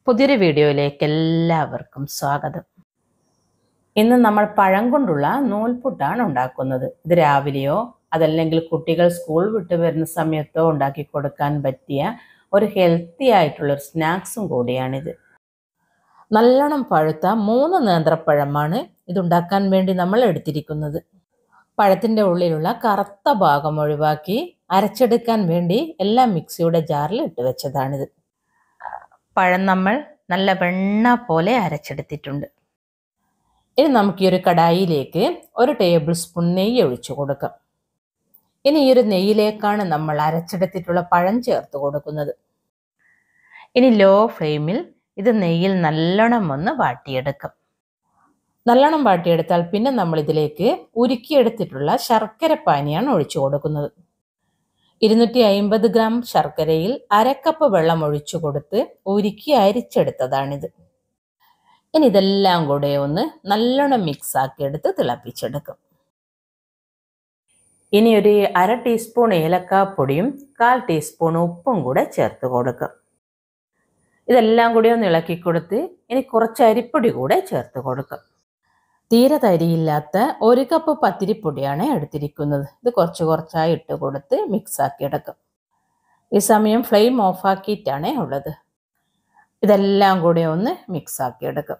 പുതിയൊരു വീഡിയോയിലേക്ക് എല്ലാവർക്കും സ്വാഗതം. ഇന്ന് നമ്മൾ പഴം കൊണ്ടുള്ള നൂൽപുട്ടാണ് ഉണ്ടാക്കുന്നത്. ഇത് രാവിലെയോ അതല്ലെങ്കിൽ കുട്ടികൾ സ്കൂൾ വിട്ട് വരുന്ന സമയത്തോ ഉണ്ടാക്കി കൊടുക്കാൻ പറ്റിയ ഒരു ഹെൽത്തി ആയിട്ടുള്ളൊരു സ്നാക്സും കൂടിയാണിത്. നല്ലോണം പഴുത്ത 3 നേന്ത്രപ്പഴമാണ് ഇതുണ്ടാക്കാൻ വേണ്ടി നമ്മൾ എടുത്തിരിക്കുന്നത്. പഴത്തിൻ്റെ ഉള്ളിലുള്ള കറുത്ത ഭാഗം ഒഴിവാക്കി അരച്ചെടുക്കാൻ വേണ്ടി എല്ലാം മിക്സിയുടെ ജാറിൽ ഇട്ട് വെച്ചതാണിത്. പഴം നമ്മൾ നല്ല വെണ്ണ പോലെ അരച്ചെടുത്തിട്ടുണ്ട്. ഇനി നമുക്ക് ഈ ഒരു കടായിലേക്ക് 1 ടേബിൾ സ്പൂൺ നെയ്യ് ഒഴിച്ചു കൊടുക്കാം. ഇനി ഈ ഒരു നെയ്യിലേക്കാണ് നമ്മൾ അരച്ചെടുത്തിട്ടുള്ള പഴം ചേർത്ത് കൊടുക്കുന്നത്. ഇനി ലോ ഫ്ലെയിമിൽ ഇത് നെയ്യിൽ നല്ലോണം ഒന്ന് വാട്ടിയെടുക്കാം. നല്ലോണം വാട്ടിയെടുത്താൽ പിന്നെ നമ്മൾ ഇതിലേക്ക് ഉരുക്കിയെടുത്തിട്ടുള്ള ശർക്കര പാനിയാണ് ഒഴിച്ചു കൊടുക്കുന്നത്. 250 ഗ്രാം ശർക്കരയിൽ 1/2 കപ്പ് വെള്ളം ഒഴിച്ചു കൊടുത്ത് ഉരുക്കി അരിച്ചെടുത്തതാണിത്. ഇനി ഇതെല്ലാം കൂടെ ഒന്ന് നല്ലോണം മിക്സ് ആക്കിയെടുത്ത് തിളപ്പിച്ചെടുക്കും. ഇനി ഒരു 1/2 ടീസ്പൂൺ ഏലക്കാപ്പൊടിയും 1/4 ടീസ്പൂൺ ഉപ്പും കൂടെ ചേർത്ത് കൊടുക്കും. ഇതെല്ലാം കൂടി ഒന്ന് ഇളക്കി കൊടുത്ത് ഇനി കുറച്ച് അരിപ്പൊടി കൂടെ ചേർത്ത് കൊടുക്കും. തീരെ തരിയില്ലാത്ത 1 കപ്പ് പത്തിരിപ്പൊടിയാണ് എടുത്തിരിക്കുന്നത്. ഇത് കുറച്ചായി ഇട്ട് കൊടുത്ത് മിക്സ് ആക്കി എടുക്കും. ഈ സമയം ഫ്ലെയിം ഓഫാക്കിയിട്ടാണ് ഉള്ളത്. ഇതെല്ലാം കൂടി ഒന്ന് മിക്സ് ആക്കി എടുക്കും.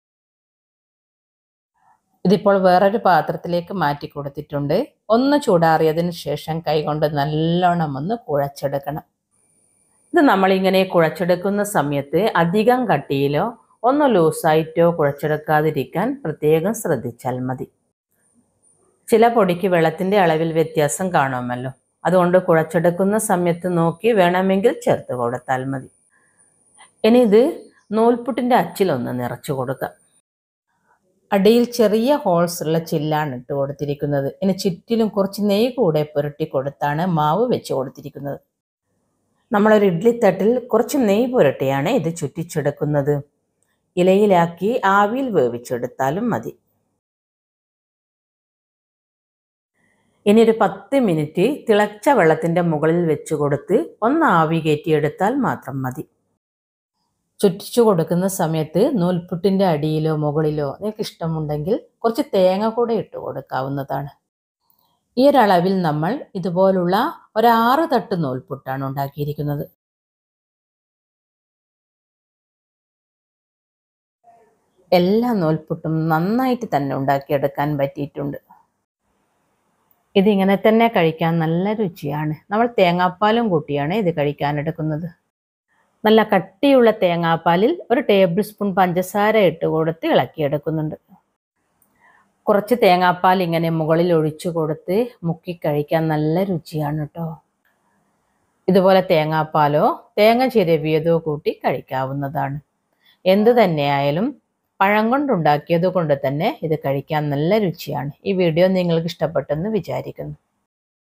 ഇതിപ്പോൾ വേറൊരു പാത്രത്തിലേക്ക് മാറ്റി കൊടുത്തിട്ടുണ്ട്. ഒന്ന് ചൂടാറിയതിന് ശേഷം കൈകൊണ്ട് നല്ലോണം ഒന്ന് കുഴച്ചെടുക്കണം. ഇത് നമ്മളിങ്ങനെ കുഴച്ചെടുക്കുന്ന സമയത്ത് അധികം കട്ടിയിലോ ഒന്ന് ലൂസായിട്ടോ കുഴച്ചെടുക്കാതിരിക്കാൻ പ്രത്യേകം ശ്രദ്ധിച്ചാൽ മതി. ചില പൊടിക്ക് വെള്ളത്തിൻ്റെ അളവിൽ വ്യത്യാസം കാണുമല്ലോ, അതുകൊണ്ട് കുഴച്ചെടുക്കുന്ന സമയത്ത് നോക്കി വേണമെങ്കിൽ ചേർത്ത് കൊടുത്താൽ മതി. ഇനി ഇത് നൂൽപുട്ടിൻ്റെ അച്ചിലൊന്ന് നിറച്ചു കൊടുക്കുക. അടിയിൽ ചെറിയ ഹോൾസ് ഉള്ള ചില്ലാണ് ഇട്ട് കൊടുത്തിരിക്കുന്നത്. ഇനി ചുറ്റിലും കുറച്ച് നെയ്യ് കൂടെ പുരട്ടി കൊടുത്താണ് മാവ് വെച്ച് കൊടുത്തിരിക്കുന്നത്. നമ്മളൊരു ഇഡ്ലിത്തട്ടിൽ കുറച്ച് നെയ്യ് പുരട്ടിയാണ് ഇത് ചുറ്റിച്ചെടുക്കുന്നത്. ഇലയിലാക്കി ആവിയിൽ വേവിച്ചെടുത്താലും മതി. ഇനി ഒരു 10 മിനിറ്റ് തിളച്ച വെള്ളത്തിൻ്റെ മുകളിൽ വെച്ച് കൊടുത്ത് ഒന്ന് ആവി കയറ്റിയെടുത്താൽ മാത്രം മതി. ചുറ്റിച്ചു കൊടുക്കുന്ന സമയത്ത് നൂൽപുട്ടിൻ്റെ അടിയിലോ മുകളിലോ നിങ്ങൾക്ക് ഇഷ്ടമുണ്ടെങ്കിൽ കുറച്ച് തേങ്ങ കൂടെ ഇട്ട് കൊടുക്കാവുന്നതാണ്. ഈ ഒരളവിൽ നമ്മൾ ഇതുപോലുള്ള 6 തട്ട് നൂൽപുട്ടാണ് ഉണ്ടാക്കിയിരിക്കുന്നത്. എല്ലാ നൂൽപുട്ടും നന്നായിട്ട് തന്നെ ഉണ്ടാക്കിയെടുക്കാൻ പറ്റിയിട്ടുണ്ട്. ഇതിങ്ങനെ തന്നെ കഴിക്കാൻ നല്ല രുചിയാണ്. നമ്മൾ തേങ്ങാപ്പാലും കൂട്ടിയാണ് ഇത് കഴിക്കാനെടുക്കുന്നത്. നല്ല കട്ടിയുള്ള തേങ്ങാപ്പാലിൽ 1 ടേബിൾ സ്പൂൺ പഞ്ചസാര ഇട്ട് കൊടുത്ത് ഇളക്കിയെടുക്കുന്നുണ്ട്. കുറച്ച് തേങ്ങാപ്പാൽ ഇങ്ങനെ മുകളിൽ ഒഴിച്ചു കൊടുത്ത് മുക്കി കഴിക്കാൻ നല്ല രുചിയാണ് കേട്ടോ. ഇതുപോലെ തേങ്ങാപ്പാലോ തേങ്ങ ചിരവിയതോ കൂട്ടി കഴിക്കാവുന്നതാണ്. എന്തു തന്നെയായാലും പഴം കൊണ്ടുണ്ടാക്കിയത് കൊണ്ട് തന്നെ ഇത് കഴിക്കാൻ നല്ല രുചിയാണ്. ഈ വീഡിയോ നിങ്ങൾക്ക് ഇഷ്ടപ്പെട്ടെന്ന് വിചാരിക്കുന്നു.